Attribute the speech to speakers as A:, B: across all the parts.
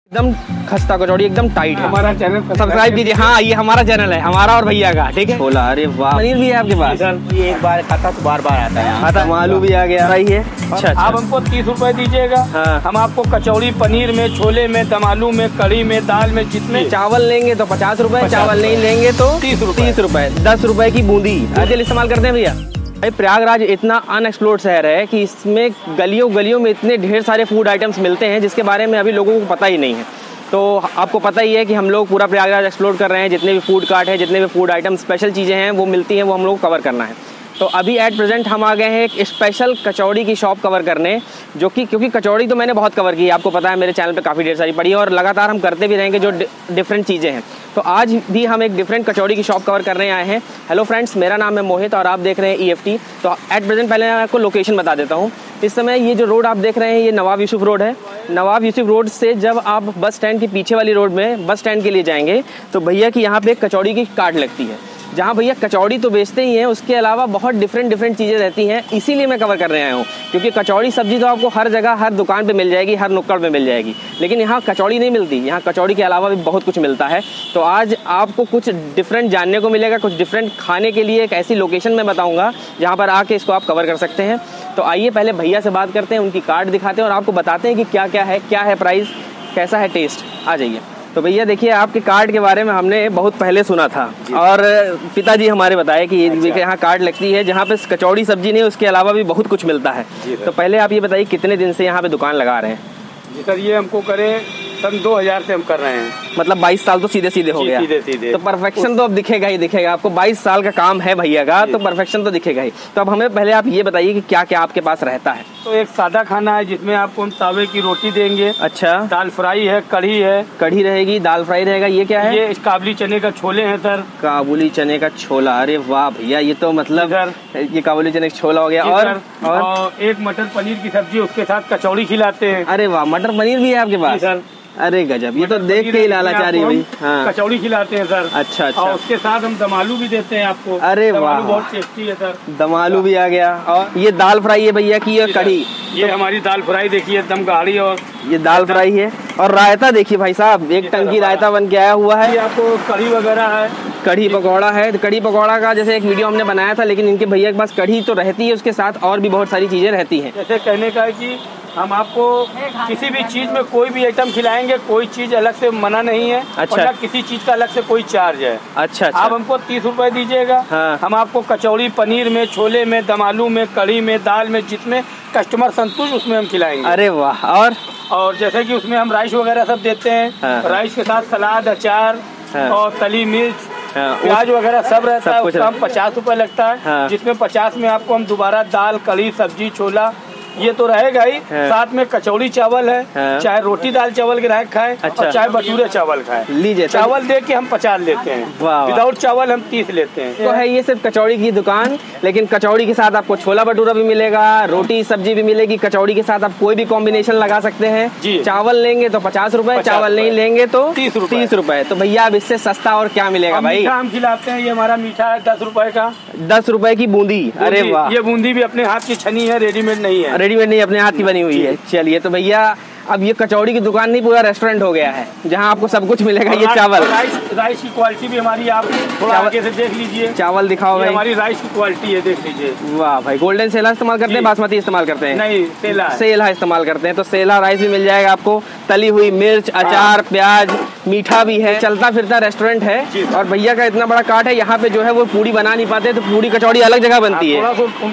A: एकदम खस्ता कचौड़ी एकदम टाइट है।
B: हमारा चैनल
A: सब्सक्राइब कीजिए। हाँ, ये हमारा चैनल है, हमारा और भैया का, ठीक है। छोला, अरे वाह, पनीर भी है आपके पास?
B: सर ये एक बार खाता तो बार बार आता है।
A: आता, आलू भी आ गया रही है। अच्छा,
B: आप हमको 30 रुपए दीजिएगा।
A: हाँ।
B: हम आपको कचौड़ी पनीर में, छोले में, दम आलू में, कढ़ी में, दाल में, जितने
A: चावल लेंगे तो 50 रुपए, चावल नहीं लेंगे तो
B: 30
A: रुपए। 10 रुपए की बूंदी आजकल इस्तेमाल करते हैं भैया। भाई प्रयागराज इतना अनएक्सप्लोर्ड शहर है कि इसमें गलियों गलियों में इतने ढेर सारे फूड आइटम्स मिलते हैं जिसके बारे में अभी लोगों को पता ही नहीं है। तो आपको पता ही है कि हम लोग पूरा प्रयागराज एक्सप्लोर कर रहे हैं। जितने भी फूड कार्ट है, जितने भी फूड आइटम स्पेशल चीज़ें हैं वो मिलती हैं, वो हम लोग कवर करना है। तो अभी एट प्रेजेंट हम आ गए हैं एक स्पेशल कचौड़ी की शॉप कवर करने, जो कि क्योंकि कचौड़ी तो मैंने बहुत कवर की है, आपको पता है मेरे चैनल पे काफ़ी ढेर सारी पड़ी है और लगातार हम करते भी रहेंगे जो डिफरेंट चीज़ें हैं। तो आज भी हम एक डिफरेंट कचौड़ी की शॉप कवर करने आए हैं। हेलो फ्रेंड्स, मेरा नाम है मोहित और आप देख रहे हैं EFT। तो एट प्रेजेंट पहले मैं आपको लोकेशन बता देता हूँ। इस समय ये जो रोड आप देख रहे हैं ये नवाब यूसुफ रोड है। नवाब यूसुफ रोड से जब आप बस स्टैंड के पीछे वाली रोड में बस स्टैंड के लिए जाएंगे तो भैया की यहाँ पे एक कचौड़ी की कार्ट लगती है, जहाँ भैया कचौड़ी तो बेचते ही हैं, उसके अलावा बहुत डिफरेंट चीज़ें रहती हैं। इसीलिए मैं कवर करने आया हूँ, क्योंकि कचौड़ी सब्जी तो आपको हर जगह, हर दुकान पे मिल जाएगी, हर नुक्कड़ पे मिल जाएगी, लेकिन यहाँ कचौड़ी नहीं मिलती। यहाँ कचौड़ी के अलावा भी बहुत कुछ मिलता है। तो आज आपको कुछ डिफरेंट जानने को मिलेगा, कुछ डिफरेंट खाने के लिए एक ऐसी लोकेशन मैं बताऊँगा जहाँ पर आके इसको आप कवर कर सकते हैं। तो आइए पहले भैया से बात करते हैं, उनकी कार्ड दिखाते हैं और आपको बताते हैं कि क्या है प्राइस, कैसा है टेस्ट। आ जाइए। तो भैया देखिए, आपके कार्ड के बारे में हमने बहुत पहले सुना था और पिताजी हमारे बताए कि यहाँ कार्ड लगती है जहाँ पे कचौड़ी सब्जी नहीं, उसके अलावा भी बहुत कुछ मिलता है। तो पहले आप ये बताइए कितने दिन से यहाँ पे दुकान लगा रहे हैं?
B: जी सर, ये हमको करे सन 2000 से हम कर रहे हैं।
A: मतलब 22 साल तो सीधे हो गया।
B: सीधे।
A: तो परफेक्शन तो अब दिखेगा ही दिखेगा आपको। 22 साल का काम है भैया का, तो परफेक्शन तो दिखेगा ही। तो अब हमें पहले आप ये बताइए कि क्या क्या आपके पास रहता है।
B: तो एक सादा खाना है जिसमें आपको हम तावे की रोटी देंगे।
A: अच्छा।
B: दाल फ्राई है, कढ़ी है।
A: कढ़ी रहेगी, दाल फ्राई रहेगा। ये क्या है?
B: ये काबुली चने का छोले हैं सर।
A: काबुली चने का छोला, अरे वाह भैया, ये तो मतलब ये काबुली चने का छोला हो गया। और
B: एक मटर पनीर की सब्जी, उसके साथ कचौड़ी खिलाते हैं।
A: अरे वाह, मटर पनीर भी है आपके पास?
B: सर
A: अरे गजब, ये तो देख के ही लालाचारी हुई। हाँ।
B: कचौड़ी खिलाते हैं सर।
A: अच्छा।
B: और उसके साथ हम दम आलू भी देते हैं आपको।
A: अरे वाह,
B: बहुत टेस्टी है सर।
A: दम आलू भी आ गया। और ये दाल फ्राई है भैया की, और कढ़ी।
B: ये हमारी दाल फ्राई देखिए, दम गाढ़ी। और
A: ये दाल फ्राई है। और रायता देखिए भाई साहब, एक टंकी रायता बन के आया हुआ है।
B: आपको कढ़ी वगैरह है,
A: कढ़ी पकौड़ा है। कढ़ी पकौड़ा का जैसे एक वीडियो हमने बनाया था, लेकिन इनके भैया के पास कढ़ी तो रहती है, उसके साथ और भी बहुत सारी चीजें रहती हैं।
B: जैसे कहने का है कि हम आपको किसी भी चीज में कोई भी आइटम खिलाएंगे, कोई चीज अलग से मना नहीं है।
A: अच्छा।
B: और किसी चीज का अलग से कोई चार्ज है।
A: अच्छा।
B: आप हमको 30 रुपए दीजिएगा।
A: हाँ।
B: हम आपको कचौड़ी पनीर में, छोले में, दम आलू में, कढ़ी में, दाल में, जिसमें कस्टमर संतुष्ट उसमें हम खिलाएंगे।
A: अरे वाह। और
B: जैसे कि उसमें हम राइस वगैरह सब देते हैं।
A: हाँ।
B: राइस के साथ सलाद, अचार।
A: हाँ।
B: और तली मिर्च,
A: हाँ,
B: प्याज वगैरह सब रहता है।
A: कुछ
B: उसका हम 50 रुपए लगता है।
A: हाँ।
B: जिसमें 50 में आपको हम दोबारा दाल, कढ़ी, सब्जी, छोला ये तो रहेगा ही।
A: हाँ।
B: साथ में कचौड़ी चावल है।
A: हाँ।
B: चाहे रोटी दाल चावल ग्राहक खाए।
A: अच्छा।
B: और चाहे भटूरे चावल खाए।
A: लीजिए।
B: चावल दे के हम 50 लेते हैं।
A: वाह।
B: विदाउट चावल हम 30 लेते हैं।
A: तो है ये सिर्फ कचौड़ी की दुकान, लेकिन कचौड़ी के साथ आपको छोला भटूरा भी मिलेगा, रोटी सब्जी भी मिलेगी। कचौड़ी के साथ आप कोई भी कॉम्बिनेशन लगा सकते हैं
B: जी।
A: चावल लेंगे तो 50 रुपए, चावल नहीं लेंगे तो 30 रुपए। तो भैया अब इससे सस्ता और क्या मिलेगा भाई?
B: मीठा हम खिलाते हैं। ये हमारा मीठा है 10 रुपए का।
A: 10 रुपए की बूंदी। अरे वाह।
B: ये बूंदी भी अपने हाथ की छनी है, रेडीमेड नहीं है।
A: रेडीमेड नहीं, अपने हाथ की बनी हुई है। चलिए, तो भैया अब ये कचौड़ी की दुकान नहीं, पूरा रेस्टोरेंट हो गया है जहाँ आपको सब कुछ मिलेगा। ये चावल,
B: राइस की क्वालिटी भी हमारी, आप थोड़ा आगे से देख लीजिए।
A: चावल दिखाओ भाई।
B: हमारी राइस की क्वालिटी है, देख लीजिए।
A: वाह भाई, गोल्डन सेला इस्तेमाल करते हैं, बासमती इस्तेमाल करते हैं?
B: नहीं, सेला
A: इस्तेमाल करते हैं। तो सेला राइस भी मिल जाएगा आपको, तली हुई मिर्च, अचार, प्याज, मीठा भी है। चलता फिरता रेस्टोरेंट है। और भैया का इतना बड़ा कार्ट है, यहाँ पे जो है वो पूड़ी बना नहीं पाते, तो पूड़ी कचौड़ी अलग जगह बनती है।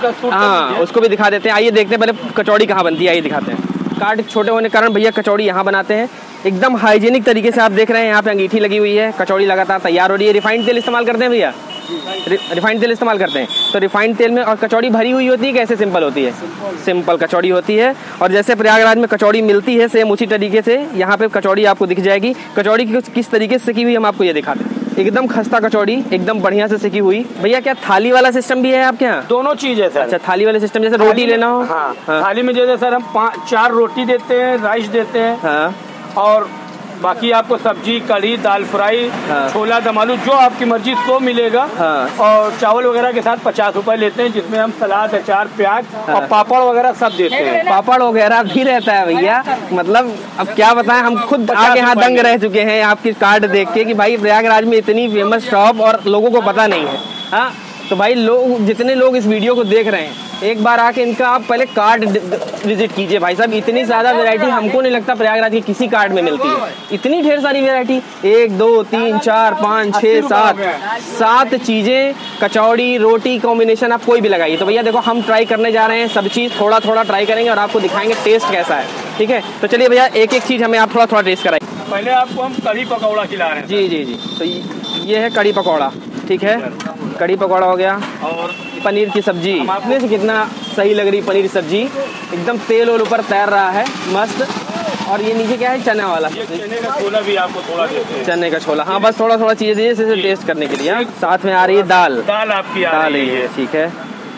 A: हाँ, उसको भी दिखा देते हैं। आइए देखते हैं पहले कचौड़ी कहाँ बनती है, आइए दिखाते हैं। कार्ट छोटे होने के कारण भैया कचौड़ी यहाँ बनाते हैं, एकदम हाइजीनिक तरीके से। आप देख रहे हैं यहाँ पे अंगीठी लगी हुई है, कचौड़ी लगातार तैयार हो रही है। रिफाइंड तेल इस्तेमाल करते हैं भैया? रिफाइंड तेल इस्तेमाल करते हैं। तो रिफाइंड तेल में और कचौड़ी भरी हुई होती है, कैसे सिंपल होती है? सिंपल कचौड़ी होती है। और जैसे प्रयागराज में कचौड़ी मिलती है, सेम उसी तरीके से यहाँ पे कचौड़ी आपको दिख जाएगी। कचौड़ी किस तरीके से सिकी हुई हम आपको ये दिखाते हैं। एकदम खस्ता कचौड़ी, एकदम बढ़िया से सिकी हुई। भैया क्या थाली वाला सिस्टम भी है आपके यहाँ?
B: दोनों चीज है सर।
A: अच्छा, थाली वाले सिस्टम, जैसे रोटी लेना हो।
B: हाँ। थाली में जैसे सर हम 4 रोटी देते हैं, राइस देते हैं।
A: हाँ।
B: और बाकी आपको सब्जी, कढ़ी, दाल फ्राई,
A: हाँ।
B: छोला दम आलू जो आपकी मर्जी सो मिलेगा।
A: हाँ।
B: और चावल वगैरह के साथ 50 रुपए लेते हैं, जिसमें हम सलाद, अचार, प्याज और पापड़ वगैरह सब देते हैं।
A: पापड़ वगैरह भी रहता है भैया, मतलब अब क्या बताएं, हम खुद आगे यहाँ दंग रह चुके हैं आपकी कार्ड देख के कि भाई प्रयागराज में इतनी फेमस शॉप और लोगों को पता नहीं है। हाँ, तो भाई लोग, जितने लोग इस वीडियो को देख रहे हैं, एक बार आके इनका आप पहले कार्ड विजिट कीजिए। भाई साहब, इतनी ज़्यादा वैरायटी हमको नहीं लगता प्रयागराज की किसी कार्ड में मिलती है। इतनी ढेर सारी वैरायटी, 1 2 3 4 5 6 7 चीज़ें, कचौड़ी रोटी कॉम्बिनेशन आप कोई भी लगाइए। तो भैया देखो, हम ट्राई करने जा रहे हैं, सब चीज़ थोड़ा थोड़ा ट्राई करेंगे और आपको दिखाएंगे टेस्ट कैसा है। ठीक है, तो चलिए भैया, एक एक चीज़ हमें आप थोड़ा थोड़ा टेस्ट कराइए।
B: पहले आपको हम कढ़ी पकौड़ा खिला रहे हैं।
A: जी जी जी, तो ये है कढ़ी पकौड़ा। ठीक है, कढ़ी पकौड़ा हो गया। और पनीर की सब्जी, आपने से कितना सही लग रही पनीर की सब्जी, एकदम तेल और ऊपर तैर रहा है मस्त। और ये नीचे क्या है, चना वाला,
B: चने का छोला भी आपको थोड़ा देते हैं।
A: चने का छोला, हाँ बस थोड़ा थोड़ा चीज़ें दीजिए इसे टेस्ट करने के लिए। साथ में आ रही है दाल,
B: दाल आपकी आ रही है।
A: ठीक है,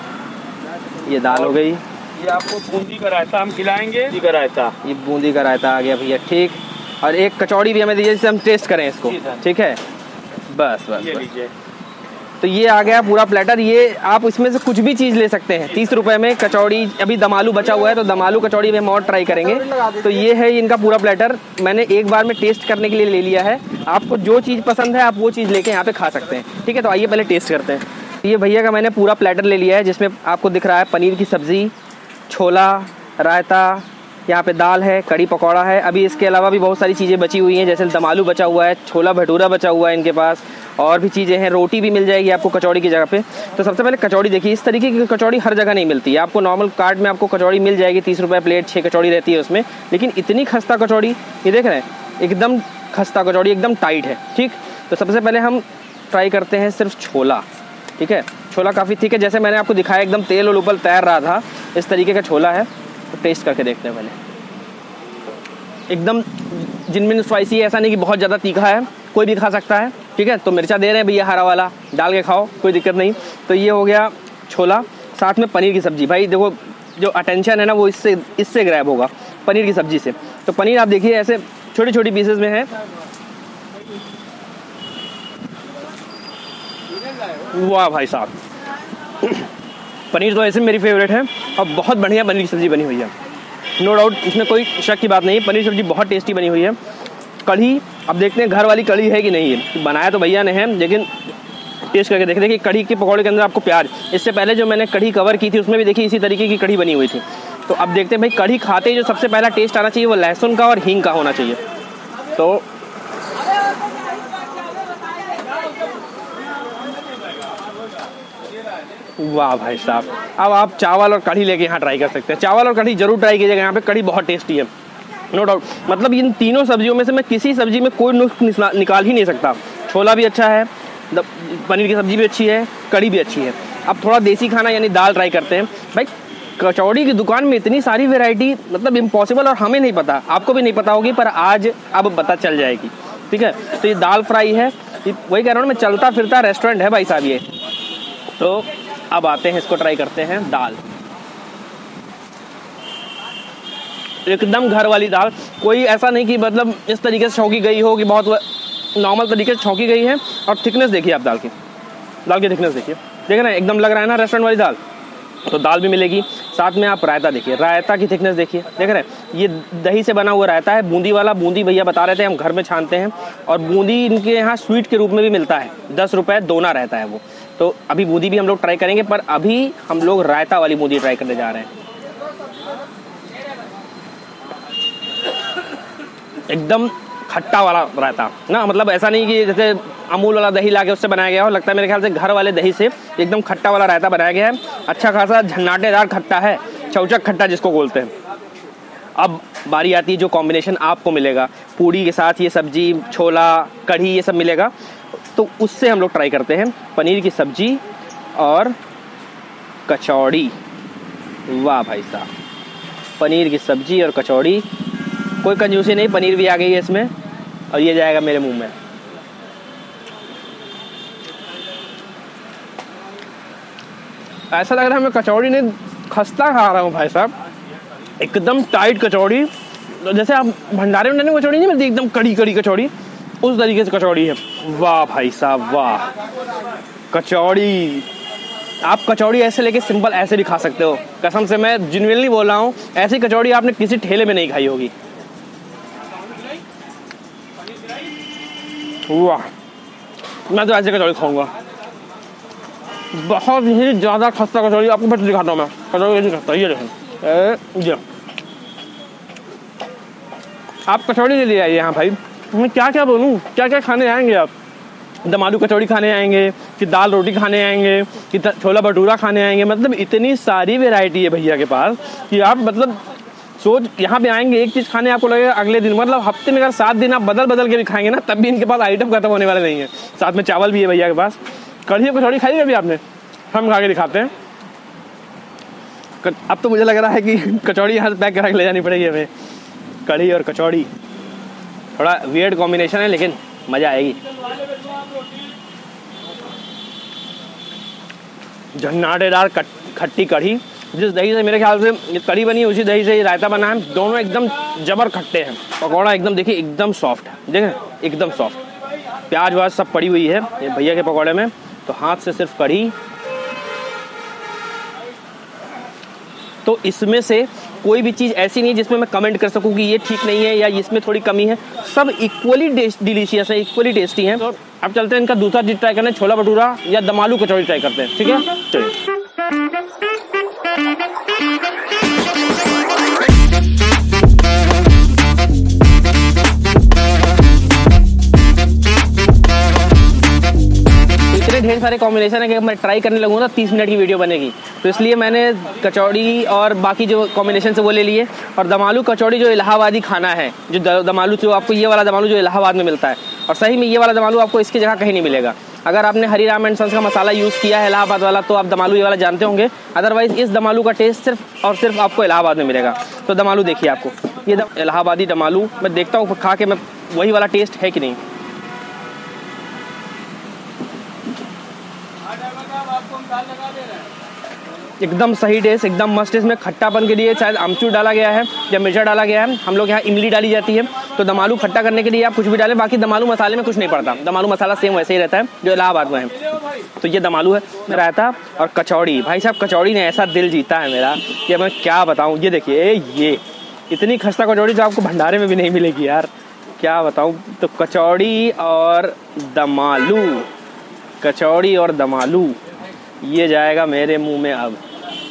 A: ये दाल हो गई।
B: ये आपको बूंदी का रायता हम खिलाएंगे। बूंदी का रायता,
A: ये बूंदी का रायता आ गया भैया। ठीक, और एक कचौड़ी भी हमें दीजिए जिससे हम टेस्ट करें इसको। ठीक है, बस बस
B: ये
A: बस।
B: लीजिए।
A: तो ये आ गया पूरा प्लेटर। ये आप इसमें से कुछ भी चीज़ ले सकते हैं। 30 रुपए में कचौड़ी, अभी दम आलू बचा हुआ है तो दम आलू कचौड़ी भी हम और ट्राई करेंगे। तो ये है इनका पूरा प्लेटर, मैंने एक बार में टेस्ट करने के लिए ले लिया है। आपको जो चीज़ पसंद है आप वो चीज़ लेके यहाँ पे खा सकते हैं। ठीक है, तो आइए पहले टेस्ट करते हैं। ये भैया का मैंने पूरा प्लेटर ले लिया है, जिसमें आपको दिख रहा है पनीर की सब्ज़ी, छोला, रायता, यहाँ पे दाल है, कड़ी पकौड़ा है। अभी इसके अलावा भी बहुत सारी चीज़ें बची हुई हैं, जैसे दम आलू बचा हुआ है, छोला भटूरा बचा हुआ है इनके पास, और भी चीज़ें हैं। रोटी भी मिल जाएगी आपको कचौड़ी की जगह पे। तो सबसे पहले कचौड़ी देखिए, इस तरीके की कचौड़ी हर जगह नहीं मिलती है। आपको नॉर्मल कार्ट में आपको कचौड़ी मिल जाएगी, 30 रुपये प्लेट, 6 कचौड़ी रहती है उसमें। लेकिन इतनी खस्ता कचौड़ी, ये देख रहे हैं, एकदम खस्ता कचौड़ी, एकदम टाइट है। ठीक, तो सबसे पहले हम ट्राई करते हैं सिर्फ छोला। ठीक है, छोला काफ़ी थिक है, जैसे मैंने आपको दिखाया एकदम तेल और ऊपर तैर रहा था, इस तरीके का छोला है। तो टेस्ट करके देखते हैं पहले। एकदम जिनमें स्पाइसी है, ऐसा नहीं कि बहुत ज़्यादा तीखा है, कोई भी खा सकता है। ठीक है, तो मिर्चा दे रहे हैं भैया, हरा वाला डाल के खाओ, कोई दिक्कत नहीं। तो ये हो गया छोला, साथ में पनीर की सब्जी। भाई देखो, जो अटेंशन है ना वो इससे ग्रैब होगा, पनीर की सब्जी से। तो पनीर आप देखिए ऐसे छोटी छोटी पीसेस में है। वाह भाई साहब, पनीर तो ऐसे मेरी फेवरेट है और बहुत बढ़िया पनीर की सब्जी बनी हुई है, नो डाउट, इसमें कोई शक की बात नहीं है। पनीर सब्जी बहुत टेस्टी बनी हुई है। कढ़ी, अब देखते हैं घर वाली कढ़ी है कि नहीं है। बनाया तो भैया ने है, लेकिन टेस्ट करके देखते हैं कि कढ़ी के पकौड़े के अंदर आपको प्याज, इससे पहले जो मैंने कढ़ी कवर की थी उसमें भी देखिए इसी तरीके की कढ़ी बनी हुई थी। तो अब देखते हैं भाई, कढ़ी खाते ही जो सबसे पहला टेस्ट आना चाहिए वो लहसुन का और हींग का होना चाहिए। तो वाह भाई साहब, अब आप चावल और कढ़ी लेके यहाँ ट्राई कर सकते हैं। चावल और कढ़ी जरूर ट्राई कीजिएगा, यहाँ पे कढ़ी बहुत टेस्टी है, नो डाउट। मतलब इन तीनों सब्जियों में से मैं किसी सब्जी में कोई नुक्स निकाल ही नहीं सकता। छोला भी अच्छा है, पनीर की सब्जी भी अच्छी है, कढ़ी भी अच्छी है। अब थोड़ा देसी खाना यानी दाल ट्राई करते हैं। भाई कचौड़ी की दुकान में इतनी सारी वैरायटी, मतलब इम्पॉसिबल, और हमें नहीं पता, आपको भी नहीं पता होगी, पर आज अब पता चल जाएगी। ठीक है, तो ये दाल फ्राई है, वही कह रहा हूँ मैं, चलता फिरता रेस्टोरेंट है भाई साहब ये। तो अब आते हैं, इसको ट्राई करते हैं। दाल एकदम घर वाली दाल, कोई ऐसा नहीं कि मतलब इस तरीके से छौंकी गई हो कि बहुत नॉर्मल तरीके से छौंकी गई है। और थिकनेस देखिए आप दाल की थिकनेस देखिए, देख रहे हैं, एकदम लग रहा है ना रेस्टोरेंट वाली दाल। तो दाल भी मिलेगी, साथ में आप रायता देखिए, रायता की थिकनेस देखिए, देख रहे हैं, ये दही से बना हुआ रायता है, बूंदी वाला। बूंदी भैया बता रहे थे हम घर में छानते हैं, और बूंदी इनके यहाँ स्वीट के रूप में भी मिलता है, 10 रुपये दोना रहता है वो। तो अभी बूंदी भी हम लोग ट्राई करेंगे, पर अभी हम लोग रायता वाली बूंदी ट्राई करने जा रहे हैं। एकदम खट्टा वाला रायता ना, मतलब ऐसा नहीं कि जैसे अमूल वाला दही लाके उससे बनाया गया हो, लगता है मेरे ख्याल से घर वाले दही से एकदम खट्टा वाला रायता बनाया गया है। अच्छा खासा झन्नाटेदार खट्टा है, चौचक खट्टा जिसको बोलते हैं। अब बारी आती है जो कॉम्बिनेशन आपको मिलेगा, पूड़ी के साथ ये सब्जी, छोला, कढ़ी, ये सब मिलेगा। तो उससे हम लोग ट्राई करते हैं पनीर की सब्जी और कचौड़ी। वाह भाई साहब, पनीर की सब्जी और कचौड़ी, कोई कंजूसी नहीं, पनीर भी आ गई है इसमें, और ये जाएगा मेरे मुंह में। ऐसा लग रहा है मैं कचौड़ी नहीं खस्ता खा रहा हूँ भाई साहब, एकदम टाइट कचौड़ी, जैसे आप भंडारे में कचौड़ी नहीं मिलती एकदम कड़ी कड़ी कचौड़ी, उस तरीके से कचौड़ी है। वाह भाई साहब वाह, कचौड़ी। आप कचौड़ी ऐसे लेके सिंपल ऐसे भी खा सकते हो, कसम से मैं जेन्युइनली बोल रहा हूँ, ऐसी कचौड़ी आपने किसी ठेले में नहीं खाई होगी। वाह, मैं तो ऐसे कचौड़ी खाऊंगा, बहुत ही ज़्यादा खस्ता कचौड़ी। आपको बस दिखाता हूँ मैं कचौड़ी नहीं खस्ता, ये देखें ये। आप कचौड़ी ले ले आइए यहाँ भाई, मैं क्या क्या बोलूँ, क्या क्या खाने आएंगे आप। दम आलू कचौड़ी खाने आएंगे, कि दाल रोटी खाने आएंगे, कि छोला भटूरा खाने आएंगे, मतलब इतनी सारी वैरायटी है भैया के पास कि आप मतलब सोच यहाँ पे आएंगे एक चीज़ खाने, आपको लगेगा अगले दिन, मतलब हफ्ते में अगर 7 दिन आप बदल बदल के भी खाएंगे ना, तब भी इनके पास आइटम खत्म होने वाले नहीं है। साथ में चावल भी है भैया के पास। कढ़ी कचौड़ी खाई कभी आपने? हम खा के दिखाते हैं। अब तो मुझे लग रहा है कि कचौड़ी यहाँ से पैक करा के ले जानी पड़ेगी हमें। कढ़ी और कचौड़ी थोड़ा वियर्ड कॉम्बिनेशन है, लेकिन मज़ा आएगी। झन्नाटेदार खट्टी कढ़ी, जिस दही से मेरे ख्याल से ये कढ़ी बनी है उसी दही से ये रायता बना है, दोनों एकदम जबर खट्टे हैं। पकौड़ा एकदम देखिए एकदम सॉफ्ट है, देखें एकदम सॉफ्ट। प्याज वाज सब पड़ी हुई है ये भैया के पकौड़े में, तो हाथ से सिर्फ कढ़ी। तो इसमें से कोई भी चीज़ ऐसी नहीं जिसमें मैं कमेंट कर सकूं कि ये ठीक नहीं है या इसमें थोड़ी कमी है, सब इक्वली डिलीशियस है, इक्वली टेस्टी हैं। तो अब चलते हैं इनका दूसरा चीज़ ट्राई करने, छोला भटूरा या दम आलू कचौड़ी ट्राई करते हैं, ठीक है चलिए। इतने ढेर सारे कॉम्बिनेशन है कि मैं ट्राई करने लगूँ ना 30 मिनट की वीडियो बनेगी, तो इसलिए मैंने कचौड़ी और बाकी जो कॉम्बिनेशन से वो ले लिए। और दम आलू कचौड़ी जो इलाहाबादी खाना है, जो दम आलू जो आपको ये वाला दम आलू जो इलाहाबाद में मिलता है, और सही में ये वाला दम आलू आपको इसकी जगह कहीं नहीं मिलेगा। अगर आपने हरिराम एंड सन्स का मसाला यूज़ किया है इलाहाबाद वाला, तो आप दम आलू ये वाला जानते होंगे। अदरवाइज इस दम आलू का टेस्ट सिर्फ और सिर्फ आपको इलाहाबाद में मिलेगा। तो दम आलू देखिए, आपको ये इलाहाबादी दम आलू मैं देखता हूँ खा के मैं वही वाला टेस्ट है कि नहीं। एकदम सही टेस्ट, एकदम मस्त। इसमें खट्टापन के लिए शायद आमचूर डाला गया है या मिर्चा डाला गया है, हम लोग यहाँ इमली डाली जाती है। तो दम आलू खट्टा करने के लिए आप कुछ भी डालें, बाकी दम आलू मसाले में कुछ नहीं पड़ता, दम आलू मसाला सेम वैसे ही रहता है जो इलाहाबाद में है। तो ये दम आलू है, रायता और कचौड़ी। भाई साहब कचौड़ी ने ऐसा दिल जीता है मेरा कि मैं क्या बताऊँ। ये देखिए ये इतनी खस्ता कचौड़ी जो आपको भंडारे में भी नहीं मिलेगी यार, क्या बताऊँ। तो कचौड़ी और दम आलू, कचौड़ी और दम आलू ये जाएगा मेरे मुंह में अब।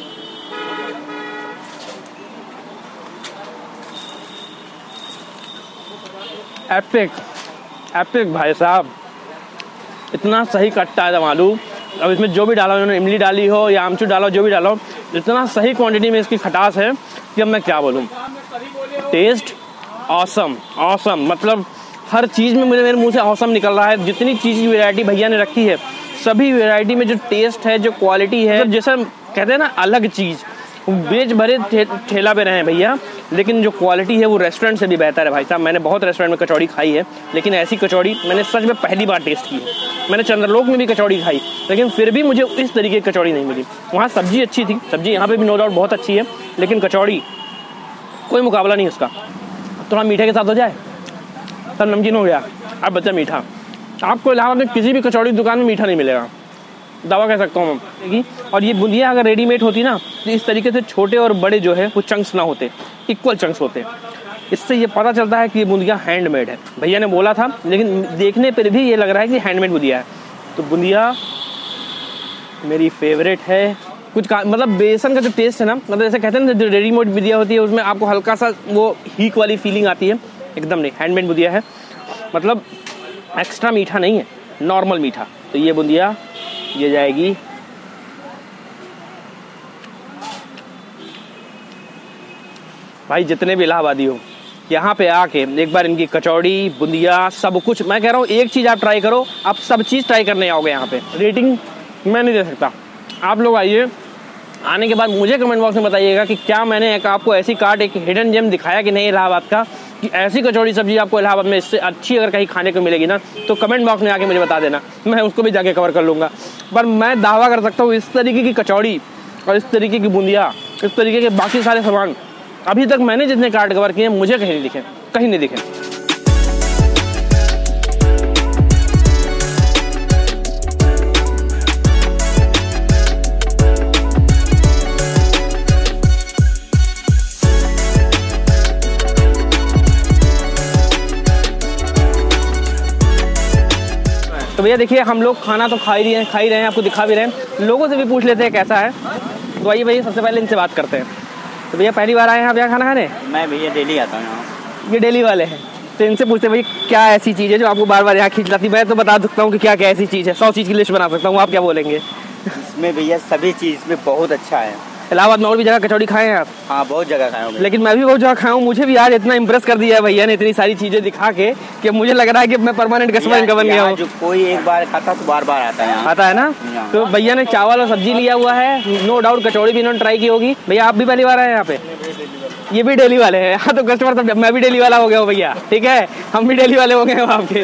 A: एपिक एपिक भाई साहब, इतना सही कटता है दम आलू। अब इसमें जो भी डाला उन्होंने, इमली डाली हो या आमचूर डाला हो, जो भी डाला हो, इतना सही क्वांटिटी में इसकी खटास है कि अब मैं क्या बोलूँ। टेस्ट ऑसम ऑसम, मतलब हर चीज़ में मुझे मेरे मुंह से ऑसम निकल रहा है। जितनी चीज़ की वैरायटी भैया ने रखी है, सभी वैरायटी में जो टेस्ट है, जो क्वालिटी है, मतलब जैसा कहते हैं ना अलग चीज़। बेच भरे ठेला पे रहे हैं भैया, लेकिन जो क्वालिटी है वो रेस्टोरेंट से भी बेहतर है भाई साहब। मैंने बहुत रेस्टोरेंट में कचौड़ी खाई है, लेकिन ऐसी कचौड़ी मैंने सच में पहली बार टेस्ट की है। मैंने चंद्रलोक में भी कचौड़ी खाई, लेकिन फिर भी मुझे इस तरीके की कचौड़ी नहीं मिली। वहाँ सब्जी अच्छी थी, सब्जी यहाँ पे भी नो डाउट बहुत अच्छी है, लेकिन कचौड़ी कोई मुकाबला नहीं उसका। थोड़ा मीठे के साथ हो जाए तब नमकीन हो गया, अब बचा मीठा। आपको इलाहाबाद में किसी भी कचौड़ी दुकान में मीठा नहीं मिलेगा, दावा कह सकता हूँ मैं। और ये बूंदिया अगर रेडीमेड होती ना, तो इस तरीके से छोटे और बड़े जो है वो चंक्स ना होते, इक्वल चंक्स होते। इससे ये पता चलता है कि ये बूंदिया हैंडमेड है। भैया ने बोला था, लेकिन देखने पर भी ये लग रहा है कि हैंडमेड बूंदिया है। तो बूंदिया मेरी फेवरेट है। कुछ मतलब बेसन का जो टेस्ट है ना, मतलब जैसे कहते हैं ना जो रेडीमेड बूंदिया होती है उसमें आपको हल्का सा वो हीक वाली फीलिंग आती है, एकदम नहीं। हैंडमेड बूंदिया है, मतलब एक्स्ट्रा मीठा नहीं है, नॉर्मल मीठा। तो ये बूंदिया ये जाएगी भाई। जितने भी इलाहाबादी हो यहाँ पे आके एक बार इनकी कचौड़ी बूंदिया सब कुछ, मैं कह रहा हूँ एक चीज़ आप ट्राई करो, आप सब चीज़ ट्राई करने आओगे यहाँ पे। रेटिंग मैं नहीं दे सकता, आप लोग आइए, आने के बाद मुझे कमेंट बॉक्स में बताइएगा कि क्या मैंने एक आपको ऐसी कार्ड, एक हिडन जेम दिखाया कि नहीं इलाहाबाद का, कि ऐसी कचौड़ी सब्जी आपको इलाहाबाद में इससे अच्छी अगर कहीं खाने को मिलेगी ना, तो कमेंट बॉक्स में आके मुझे बता देना, मैं उसको भी जाके कवर कर लूँगा। पर मैं दावा कर सकता हूँ इस तरीके की कचौड़ी और इस तरीके की बूंदिया, इस तरीके के बाकी सारे सामान अभी तक मैंने जितने कार्ड कवर किए मुझे कहीं नहीं दिखे, कहीं नहीं दिखे। तो भैया देखिए, हम लोग खाना तो खा ही रहे हैं, आपको दिखा भी रहे हैं, लोगों से भी पूछ लेते हैं कैसा है। तो आइए भैया सबसे पहले इनसे बात करते हैं। तो भैया पहली बार आए हैं आप यहाँ खाना खाने?
C: मैं भैया डेली आता हूँ यहाँ।
A: ये डेली वाले हैं, तो इनसे पूछते हैं भैया क्या ऐसी चीज़ है जो आपको बार बार यहाँ खींच लाती? मैं तो बता सकता हूँ कि क्या क्या ऐसी चीज़ है, 100 चीज़ की लिस्ट बना सकता हूँ, आप क्या बोलेंगे?
C: इसमें भैया सभी चीज़ में बहुत अच्छा है।
A: इलाहाबाद में और भी जगह कचौड़ी खाए हैं आप?
C: हाँ, बहुत जगह खाया हूँ।
A: लेकिन मैं भी बहुत जगह खाया हूँ। मुझे भी आज इतना इम्प्रेस कर दिया है भैया ने इतनी सारी चीज़ें दिखा के कि मुझे लग रहा है कि मैं परमानेंट कस्टमर इनका बन गया हूँ।
C: जो कोई एक बार खाता तो बार बार आता है यहाँ।
A: आता है ना? तो भैया ने चावल और सब्जी लिया हुआ है, नो डाउट कचौड़ी भी इन्होंने ट्राई की होगी। भैया आप भी पहली बार आए यहाँ पे? ये भी डेली वाले हैं। हाँ, तो कस्टमर सब, मैं भी डेली वाला हो गया हूँ भैया, ठीक है, हम भी डेली वाले हो गए हैं आपके।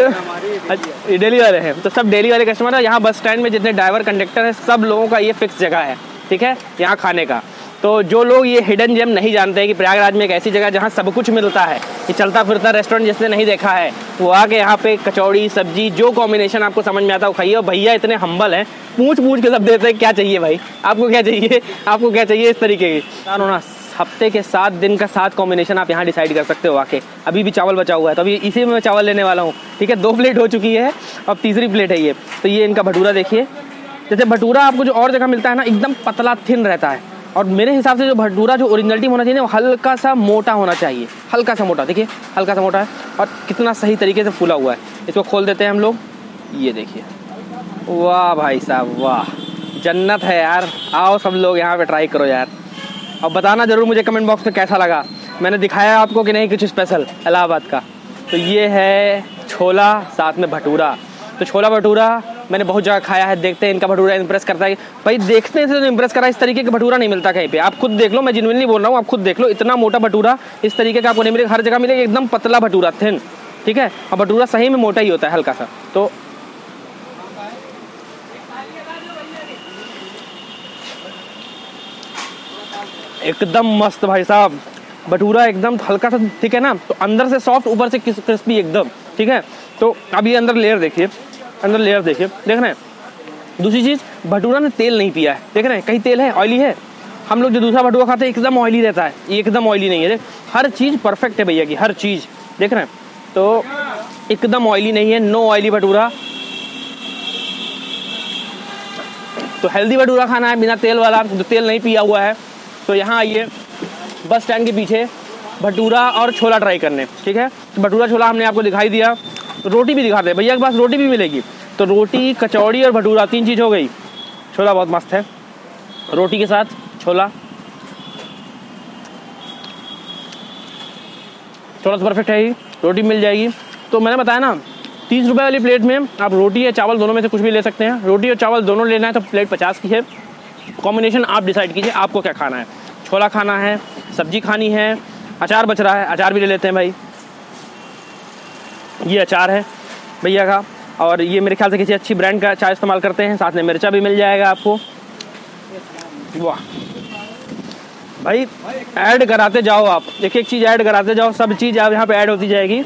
A: तो डेली वाले हैं, तो सब डेली वाले कस्टमर है। यहाँ बस स्टैंड में जितने ड्राइवर कंडक्टर हैं सब लोगों का ये फिक्स जगह है, ठीक है, यहाँ खाने का। तो जो लोग ये हिडन जेम नहीं जानते हैं कि प्रयागराज में एक ऐसी जगह जहाँ सब कुछ मिलता है, ये चलता फिरता रेस्टोरेंट जिसने नहीं देखा है वो आके यहाँ पे कचौड़ी सब्जी जो कॉम्बिनेशन आपको समझ में आता है वो खाइए। और भैया इतने हम्बल हैं, पूछ के सब देते हैं क्या चाहिए भाई, आपको क्या चाहिए, आपको क्या चाहिए, इस तरीके की ना हफ्ते के 7 दिन का 7 कॉम्बिनेशन आप यहाँ डिसाइड कर सकते हो आके। अभी भी चावल बचा हुआ है तो अभी इसी में मैं चावल लेने वाला हूँ, ठीक है। 2 प्लेट हो चुकी है, अब तीसरी प्लेट है ये। तो ये इनका भटूरा देखिए, जैसे भटूरा आपको जो और जगह मिलता है ना एकदम पतला थिन रहता है, और मेरे हिसाब से जो भटूरा जो ओरिजिनलिटी होना चाहिए ना वो हल्का सा मोटा होना चाहिए, हल्का सा मोटा। देखिए हल्का सा मोटा है और कितना सही तरीके से फूला हुआ है। इसको खोल देते हैं हम लोग, ये देखिए, वाह भाई साहब वाह, जन्नत है यार। आओ सब लोग यहाँ पे ट्राई करो यार, अब बताना ज़रूर मुझे कमेंट बॉक्स में कैसा लगा, मैंने दिखाया आपको कि नहीं कुछ स्पेशल इलाहाबाद का। तो ये है छोला साथ में भटूरा। तो छोला भटूरा मैंने बहुत जगह खाया है, देखते हैं इनका भटूरा इम्प्रेस करता है भाई। देखने से तो इम्प्रेस करा, इस तरीके का भटूरा नहीं मिलता कहीं पे, आप खुद देख लो, मैं जेन्युइनली बोल रहा हूँ, आप खुद देख लो, इतना मोटा भटूरा इस तरीके का आपको नहीं मिलेगा, हर जगह मिलेगा एकदम पतला भटूरा थिन, ठीक है। और भटूरा सही में मोटा ही होता है हल्का सा। तो एकदम मस्त भाई साहब, भटूरा एकदम हल्का सा ठीक है ना, तो अंदर से सॉफ्ट ऊपर से क्रिस्पी एकदम, ठीक है। तो अब ये अंदर लेयर देखिए, अंदर लेयर देखिए, देख रहे हैं। दूसरी चीज़, भटूरा ने तेल नहीं पिया है, देख रहे हैं, कहीं तेल है, ऑयली है। हम लोग जो दूसरा भटूरा खाते हैं एकदम ऑयली रहता है, ये एकदम ऑयली नहीं है। देख हर चीज़ परफेक्ट है भैया की, हर चीज़ देख रहे हैं, तो एकदम ऑयली नहीं है, नो ऑयली भटूरा। तो हेल्दी भटूरा खाना है बिना तेल वाला, जो तेल नहीं पिया हुआ है, तो यहाँ आइए बस स्टैंड के पीछे भटूरा और छोला ट्राई करने, ठीक है। तो भटूरा छोला हमने आपको दिखाई दिया, रोटी भी दिखाते हैं भैया के पास, रोटी भी मिलेगी। तो रोटी कचौड़ी और भटूरा 3 चीज़ हो गई। छोला बहुत मस्त है, रोटी के साथ छोला, छोला तो परफेक्ट है ही, रोटी मिल जाएगी। तो मैंने बताया ना 30 रुपये वाली प्लेट में आप रोटी या चावल दोनों में से कुछ भी ले सकते हैं। रोटी और चावल दोनों लेना है तो प्लेट 50 की है। कॉम्बिनेशन आप डिसाइड कीजिए आपको क्या खाना है, छोला खाना है, सब्जी खानी है, अचार बच रहा है, अचार भी ले लेते हैं भाई। ये अचार है भैया का, और ये मेरे ख्याल से किसी अच्छी ब्रांड का अचार इस्तेमाल करते हैं, साथ में मिर्चा भी मिल जाएगा आपको। वाह भाई, ऐड कराते जाओ आप, एक एक चीज़ ऐड कराते जाओ, सब चीज़ आप यहाँ पे ऐड होती जाएगी।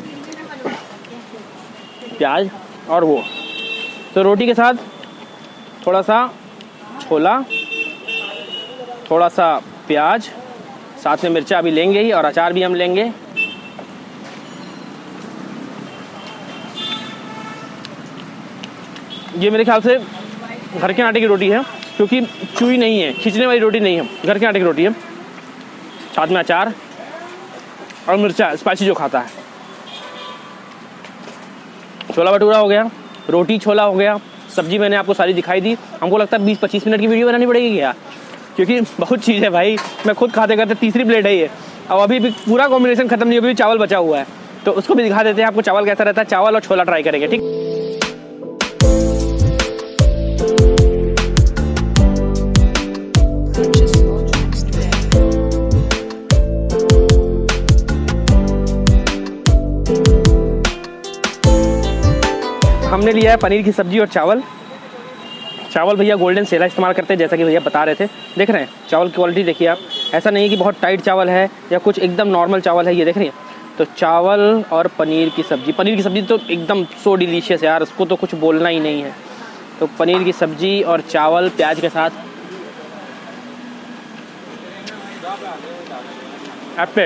A: प्याज और वो, तो रोटी के साथ थोड़ा सा छोला, थोड़ा सा प्याज, साथ में मिर्चा भी लेंगे ही, और अचार भी हम लेंगे। ये मेरे ख्याल से घर के आटे की रोटी है, क्योंकि चुई नहीं है, खींचने वाली रोटी नहीं है, घर के आटे की रोटी है। साथ में अचार और मिर्चा, स्पाइसी जो खाता है। छोला भटूरा हो गया, रोटी छोला हो गया, सब्जी मैंने आपको सारी दिखाई दी। हमको लगता है 20-25 मिनट की वीडियो बनानी पड़ेगी क्या, क्योंकि बहुत चीज़ है भाई। मैं खुद खाते करते तीसरी प्लेट है ये, अब अभी भी पूरा कॉम्बिनेशन खत्म नहीं, अभी भी चावल बचा हुआ है, तो उसको भी दिखा देते हैं आपको चावल कैसा रहता है। चावल और छोला ट्राई करेंगे, ठीक। हमने लिया है पनीर की सब्जी और चावल। चावल भैया गोल्डन सेला इस्तेमाल करते हैं, जैसा कि भैया बता रहे थे। देख रहे हैं चावल की क्वालिटी देखिए आप, ऐसा नहीं है कि बहुत टाइट चावल है या कुछ एकदम नॉर्मल चावल है, ये देख रही हैं। तो चावल और पनीर की सब्ज़ी तो एकदम सो डिलीशियस है यार, उसको तो कुछ बोलना ही नहीं है। तो पनीर की सब्ज़ी और चावल प्याज के साथ एपिक।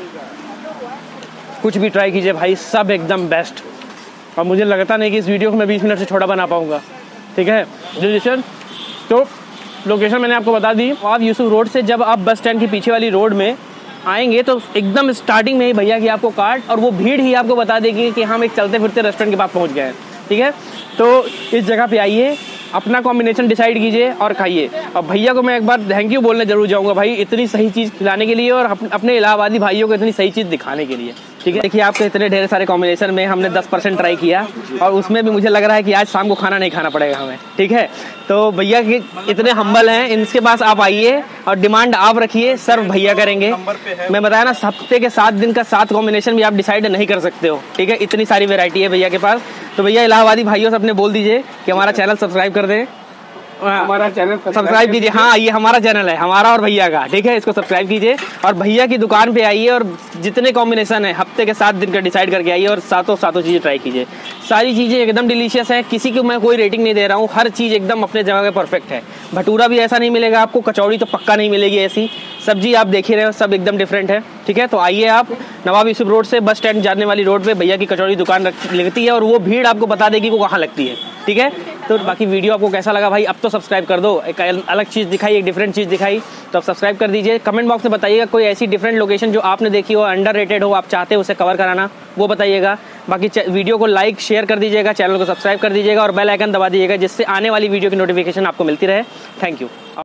A: कुछ भी ट्राई कीजिए भाई, सब एकदम बेस्ट। और मुझे लगता नहीं कि इस वीडियो को मैं 20 मिनट से छोटा बना पाऊँगा, ठीक है। डिलीशियस। तो लोकेशन मैंने आपको बता दी। आप यूसुफ रोड से जब आप बस स्टैंड के पीछे वाली रोड में आएंगे तो एकदम स्टार्टिंग में ही भैया की आपको कार्ट और वो भीड़ ही आपको बता देगी कि हम एक चलते फिरते रेस्टोरेंट के पास पहुंच गए हैं, ठीक है। तो इस जगह पे आइए, अपना कॉम्बिनेशन डिसाइड कीजिए और खाइए। और भैया को मैं एक बार थैंक यू बोलने जरूर जाऊंगा भाई, इतनी सही चीज़ खिलाने के लिए और अपने इलाहाबादी भाइयों को इतनी सही चीज़ दिखाने के लिए, ठीक है। देखिए आपके इतने ढेर सारे कॉम्बिनेशन में हमने 10% ट्राई किया और उसमें भी मुझे लग रहा है कि आज शाम को खाना नहीं खाना पड़ेगा हमें, ठीक है। तो भैया के इतने हम्बल हैं, इनके पास आप आइए और डिमांड आप रखिए, सर्व भैया करेंगे। मैं बताया ना, हफ्ते के 7 दिन का 7 कॉम्बिनेशन भी आप डिसाइड नहीं कर सकते हो, ठीक है। इतनी सारी वेरायटी है भैया के पास। तो भैया इलाहाबादी भाइयों से अपने बोल दीजिए कि हमारा चैनल सब्सक्राइब कर दें।
B: हमारा चैनल
A: सब्सक्राइब कीजिए। हाँ, ये हमारा चैनल है, हमारा और भैया का, ठीक है। इसको सब्सक्राइब कीजिए और भैया की दुकान पे आइए और जितने कॉम्बिनेशन है हफ्ते के 7 दिन का डिसाइड करके आइए और सातों चीज़ें ट्राई कीजिए। सारी चीज़ें एकदम डिलीशियस है, किसी को मैं कोई रेटिंग नहीं दे रहा हूँ, हर चीज़ एकदम अपने जगह पे परफेक्ट है। भटूरा भी ऐसा नहीं मिलेगा आपको, कचौड़ी तो पक्का नहीं मिलेगी ऐसी, सब्जी आप देख ही रहे हो सब एकदम डिफरेंट है, ठीक है। तो आइए आप, नवाब यूसुफ रोड से बस स्टैंड जाने वाली रोड पे भैया की कचौड़ी दुकान लगती है और वो भीड़ आपको बता देगी वो कहाँ लगती है, ठीक है। तो बाकी वीडियो आपको कैसा लगा भाई, अब तो सब्सक्राइब कर दो। एक अलग चीज़ दिखाई, एक डिफरेंट चीज़ दिखाई, तो आप सब्सक्राइब कर दीजिए। कमेंट बॉक्स में बताइएगा कोई ऐसी डिफरेंट लोकेशन जो आपने देखी हो, अंडररेटेड हो, आप चाहते हो उसे कवर कराना, वो बताइएगा। बाकी वीडियो को लाइक शेयर कर दीजिएगा, चैनल को सब्सक्राइब कर दीजिएगा और बेल आइकन दबा दीजिएगा, जिससे आने वाली वीडियो की नोटिफिकेशन आपको मिलती रहे। Thank you.